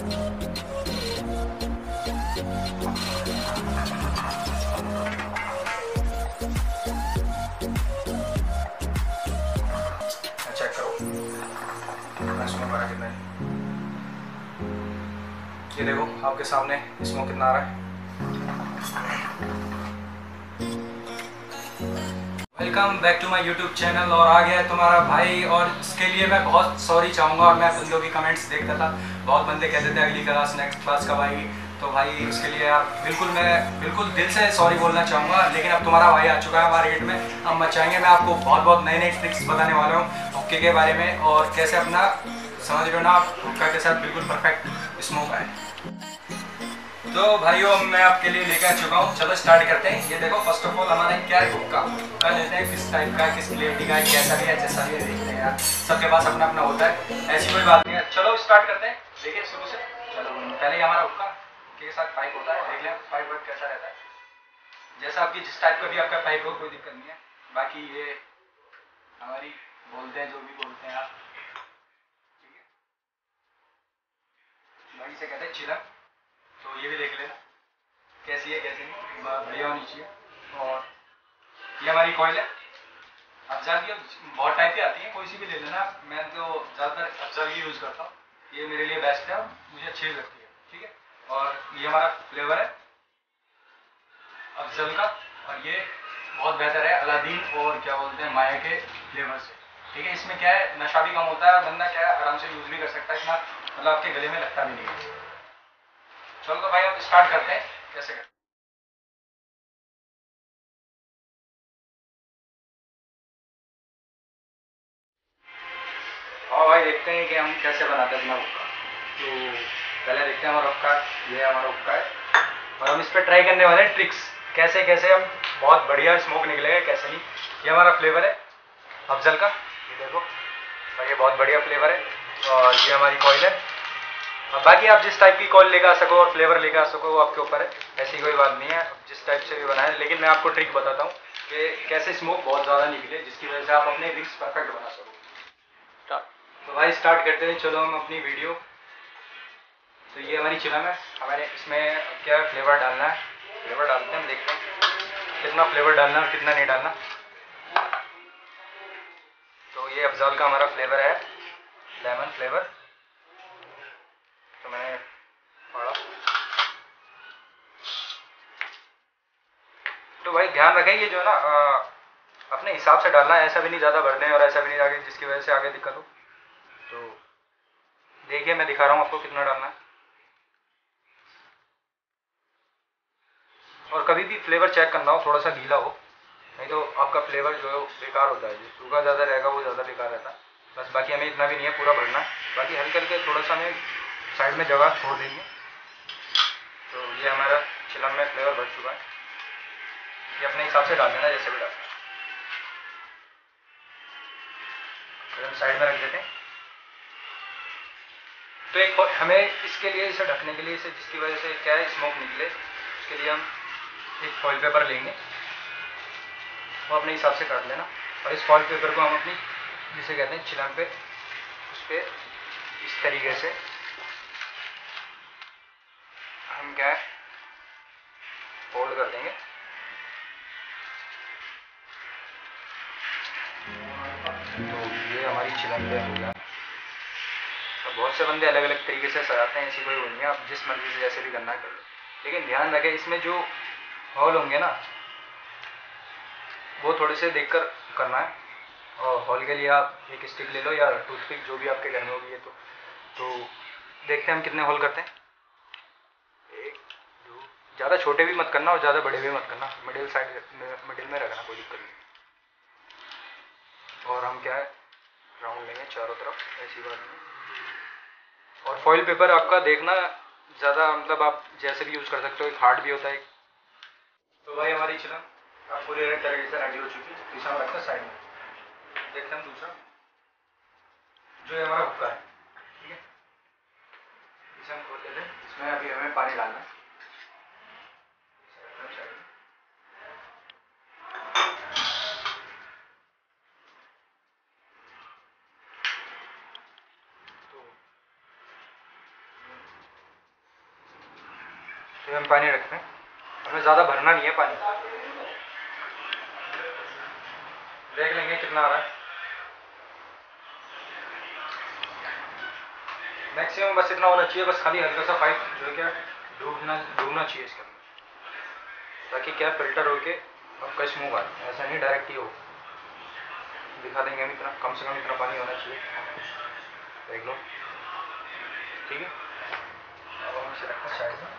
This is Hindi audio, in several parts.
चेक करो स्मोक आ रहा है कितना है। ये देखो आपके सामने स्मोक कितना आ रहा है। Welcome back to my YouTube channel. और आ गया है तुम्हारा भाई, और इसके लिए मैं बहुत सॉरी चाहूँगा। और मैं बंदों की कमेंट्स देखता था, बहुत बंदे कहते थे अगली क्लास नेक्स्ट क्लास कब आएगी। तो भाई उसके लिए मैं बिल्कुल दिल से सॉरी बोलना चाहूँगा। लेकिन अब तुम्हारा भाई आ चुका है हमारे एड में, अब मचाएंगे। मैं आपको बहुत बहुत नए नए ट्रिक्स बताने वाला हूँ हुक्के के बारे में, और कैसे अपना समझ रहे हो ना आप हुक्का के साथ बिल्कुल परफेक्ट स्मोक आए। तो भाइयों मैं आपके लिए लेकर आ चुका हूँ, चलो स्टार्ट करते हैं। ये देखो फर्स्ट ऑफ ऑल हमारा क्या है, हुक्का। हुक्का लेते हैं किस टाइप का, किस क्वालिटी का, कैसा भी है जैसा भी है, देखते हैं यार सबके पास अपना अपना होता है, ऐसी कोई बात नहीं है। चलो स्टार्ट करते हैं, देखिए शुरू से। चलो पहले ही हमारा हुक्का के साथ पाइप होता है, देख लें पाइप वर्क कैसा रहता है। जैसा आपकी जिस टाइप का भी आपका पाइप हो, कोई दिक्कत नहीं है। बाकी ये हमारी बोलते हैं जो भी बोलते हैं आप, ठीक है, वही से कहते हैं चिलम। तो ये भी देख लेना कैसी है कैसी नहीं, बढ़िया होनी चाहिए। और ये हमारी कॉइल है अफजल की, बहुत टाइप की आती है, कोई सी भी ले लेना। मैं तो ज़्यादातर अफजल की यूज़ करता हूँ, ये मेरे लिए बेस्ट है, मुझे अच्छी लगती है, ठीक है। और ये हमारा फ्लेवर है अफजल का, और ये बहुत बेहतर है अलादीन और क्या बोलते हैं माया के फ्लेवर से, ठीक है। इसमें क्या है, नशा भी कम होता है, बंदा क्या है आराम से यूज़ भी कर सकता है, इतना मतलब आपके गले में लगता भी नहीं है। चलो तो भाई अब स्टार्ट करते हैं कैसे करते हैं। और भाई देखते हैं कि हम कैसे बनाते हैं अपना हुक्का। तो पहले देखते हैं हमारा हुक्का, ये हमारा हुक्का है, और हम इस पर ट्राई करने वाले हैं ट्रिक्स, कैसे कैसे हम बहुत बढ़िया स्मोक निकलेगा कैसे नहीं। ये हमारा फ्लेवर है अफजल का, ये देखो, और ये बहुत बढ़िया फ्लेवर है। और ये हमारी कॉइल है। और बाकी आप जिस टाइप की कॉइल लेकर आ सको और फ्लेवर लेकर आ सको वो आपके ऊपर है, ऐसी कोई बात नहीं है, जिस टाइप से भी बनाए। लेकिन मैं आपको ट्रिक बताता हूँ कि कैसे स्मोक बहुत ज़्यादा निकले, जिसकी वजह से आप अपने ड्रिंक्स परफेक्ट बना सको। तो भाई स्टार्ट करते हैं, चलो हम अपनी वीडियो। तो ये हमारी चिलम है, हमारे इसमें क्या फ्लेवर डालना है, फ्लेवर डालते हैं, हम देखते हैं कितना फ्लेवर डालना है और कितना नहीं डालना। तो ये अफजाल का हमारा फ्लेवर है, लेमन फ्लेवर। तो मैंने पढ़ा, तो भाई ध्यान रखें ये जो है ना अपने हिसाब से डालना है, ऐसा भी नहीं ज़्यादा भर दें और ऐसा भी नहीं आगे जिसकी वजह से आगे दिक्कत हो। तो देखिए मैं दिखा रहा हूँ आपको कितना डालना है। और कभी भी फ्लेवर चेक करना हो थोड़ा सा गीला हो, नहीं तो आपका फ्लेवर जो है वो बेकार होता है, जो सूखा ज़्यादा रहेगा वो ज़्यादा बेकार रहता है। बस बाकी हमें इतना भी नहीं है पूरा भरना है, बाकी हल्के हल्के थोड़ा सा हमें साइड में जगह छोड़ देंगे। तो ये हमारा चिलम में फ्लेवर भर चुका है, ये अपने हिसाब से डाल देना जैसे भी डालना है। फिर हम साइड में रख देते हैं। तो एक हमें इसके लिए, इसे ढकने के लिए, इसे जिसकी वजह से क्या है स्मोक निकले, उसके लिए हम एक फॉइल पेपर लेंगे, वो अपने हिसाब से काट लेना। और इस फॉइल पेपर को हम अपनी जिसे कहते हैं चिलम पे, उस पर इस तरीके से हम क्या है फोल्ड कर देंगे। तो ये हमारी चिलम पे हो गया। तो बहुत से बंदे अलग अलग तरीके से सजाते हैं, ऐसी कोई वो नहीं है, आप जिस मर्जी से जैसे भी करना कर लो। लेकिन ध्यान रखें इसमें जो हॉल होंगे ना वो थोड़े से देखकर करना है। और हॉल के लिए आप एक स्टिक ले लो या टूथपिक, जो भी आपके घर में होगी। ये तो देखते हैं हम कितने होल करते हैं। एक दो, ज़्यादा छोटे भी मत करना और ज़्यादा बड़े भी मत करना, मिडिल साइड मिडिल में रखना, कोई दिक्कत नहीं। और हम क्या है राउंड लेंगे चारों तरफ, ऐसी बात नहीं। और फॉइल पेपर आपका देखना ज़्यादा, मतलब आप जैसे भी यूज़ कर सकते हो, एक हार्ड भी होता है। तो भाई हमारी चिलम आप पूरी तरीके से रेडी हो चुकी है, इसे हम रखते हैं साइड में। देखते हैं हम दूसरा जो है हमारा हुक्का है, ठीक है, इसे हम खोल लेते हैं। इसमें अभी हमें पानी डालना है, हम पानी रखते हैं, हमें ज़्यादा भरना नहीं है पानी, देख लेंगे कितना आ रहा है। मैक्सिमम बस इतना होना चाहिए, बस खाली हल्का सा पाइप जो है क्या डूबना चाहिए इसके अंदर, ताकि क्या फिल्टर होके आपका स्मोक आए, ऐसा नहीं डायरेक्ट ही हो। दिखा देंगे हम, इतना कम से कम इतना पानी होना चाहिए, देख लो। ठीक है, अब हम इसे रखते हैं साइड में।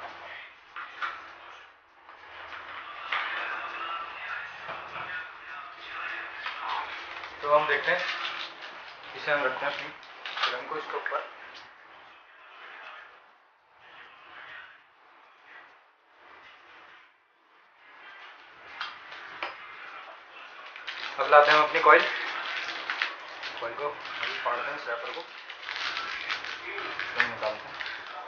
तो हम देखते हैं, इसे हम रखते हैं अपनी फिल्म को इसके ऊपर। अब लाते हैं हम अपनी कॉइल को अभी फाड़ते हैं, स्ट्रैपर को निकालते हैं।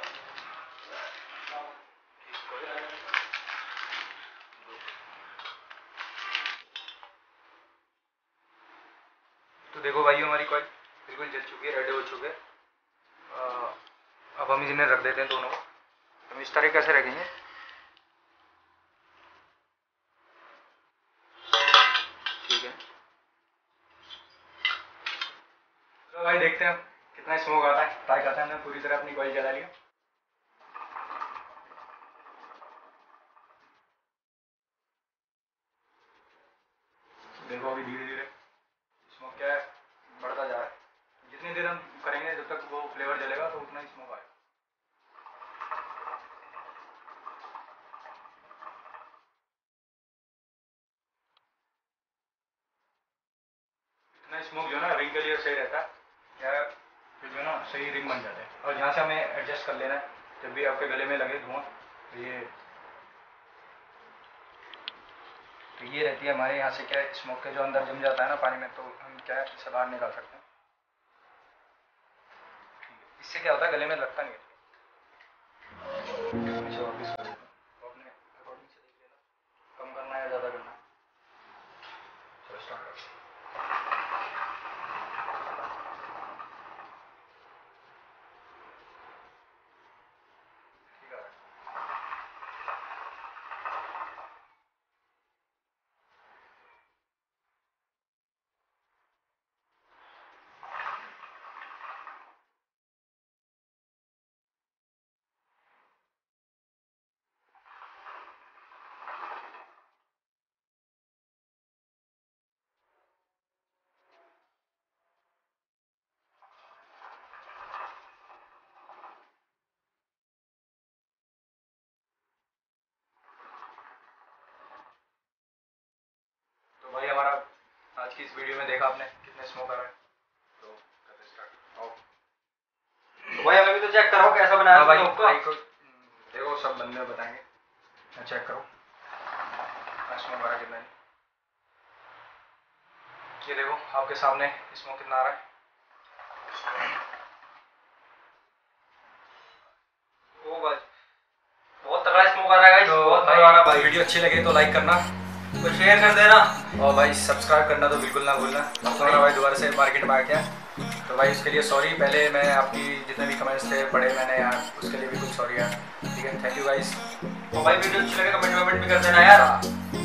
तो देखो भाई, हमारी कॉइल बिल्कुल जल चुकी है, रेडी हो चुकी है। अब हम इन्हें रख देते हैं दोनों को। हम इस तरीके से रखेंगे, ठीक है। तो भाई देखते हैं कितना स्मोक आता है। ट्राई करते हैं, हमने पूरी तरह अपनी कॉइल जला लिया। देखो अभी धीरे धीरे स्मोक क्या है बढ़ता जा रहा है। जितनी देर हम करेंगे जब तक वो फ्लेवर जलेगा तो उतना ही स्मोक आएगा। इतना स्मोक जो है ना रिंग के लिए सही रहता है, या फिर जो है ना सही रिंग बन जाता है। और जहाँ से हमें एडजस्ट कर लेना है, जब भी आपके गले में लगे धुआं, तो ये रहती है हमारे यहाँ से क्या है स्मोक के जो अंदर जम जाता है ना पानी में, तो हम क्या है इसे बाहर निकाल सकते हैं। इससे क्या होता है गले में लगता नहीं है। इसे वापस कर देते हैं, तो अपने अकॉर्डिंग से देख लेना कम करना है या ज़्यादा करना है। चलो स्टार्ट करते हैं। भाई हमारा आज की इस वीडियो में देखा आपने कितने स्मोक आ रहा है। तो करते स्टार्ट। आओ तो भाई हमें भी तो चेक करो कैसा बनाया हाँ भाई, स्मोक को। भाई को देखो, सब बंदे बताएंगे, चेक करो स्मोक आ रहा है कितना है। ये देखो आपके सामने स्मोक कितना आ रहा है। ओ भाई बहुत तगड़ा स्मोक आ रहा है गाइस, तो बहुत भाई तगड़ा आ रहा है भाई। वीडियो अच्छी लगे तो लाइक करना, तो शेयर कर देना, और भाई सब्सक्राइब करना तो बिल्कुल ना भूलना। तुम्हारा भाई दोबारा से मार्केट में आ गया, तो भाई उसके लिए सॉरी। पहले मैं आपकी जितने भी कमेंट्स थे पढ़े मैंने यार, उसके लिए भी कुछ सॉरी यार। ठीक है, थैंक यू गाइस। तो भाई वीडियो अच्छी लगे कमेंट भी कर देना यार।